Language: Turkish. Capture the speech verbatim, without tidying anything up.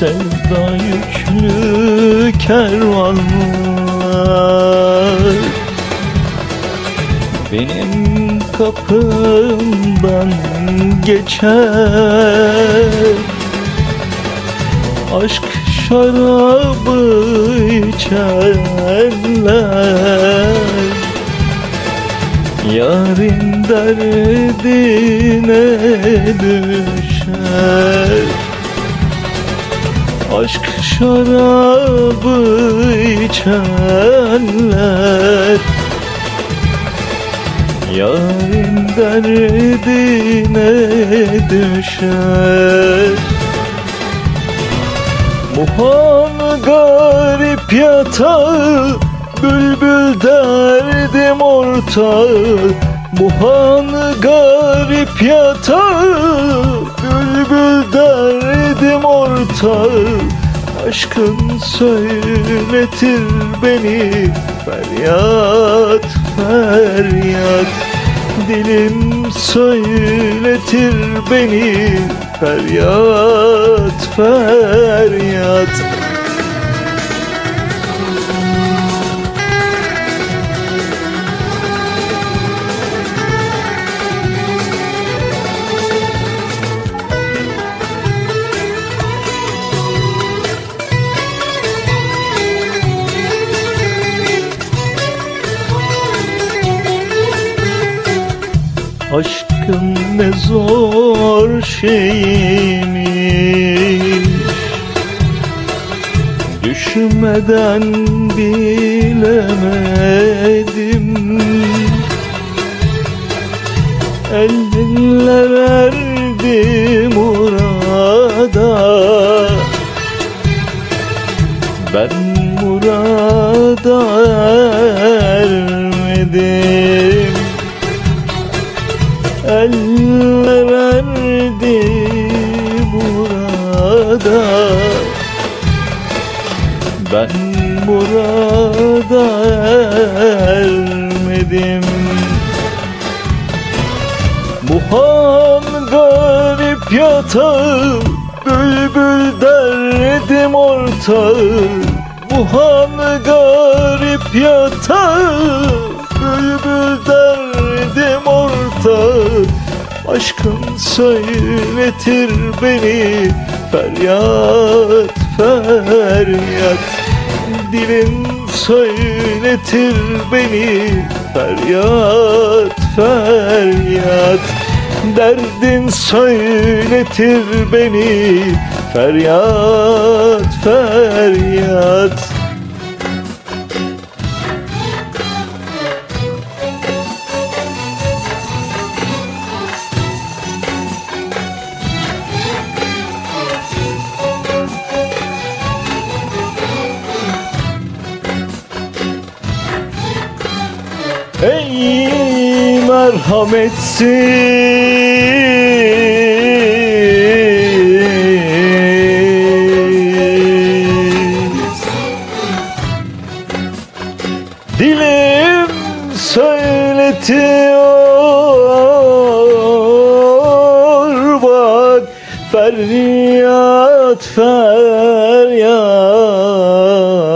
sevda yüklü kervanlar benim kapımdan geçer. Aşk şarabı içerler, yarın derdine düşer. Aşk şarabı içerler, yarın derdine düşer. Muhan garip yatağı, bülbül derdim ortağı. Muhan garip yatağı, bülbül derdim ortağı. Aşkın söyletir beni feryat feryat. Dilim söyletir beni feryat feryat. Aşkın ne zor şeymiş, düşmeden bilemedim. Eller erdi murada, ben murada ermedim. Eller erdi burada, ben burada ermedim. Muhan garip yatağı, bülbül derdim ortağı. Muhan garip yatağı, bülbül derdim ortağı. Aşkın söyletir beni feryat feryat. Dilin söyletir beni feryat feryat. Derdin söyletir beni feryat feryat. Ey merhametsiz, dilim söyletiyor bak feryat feryat.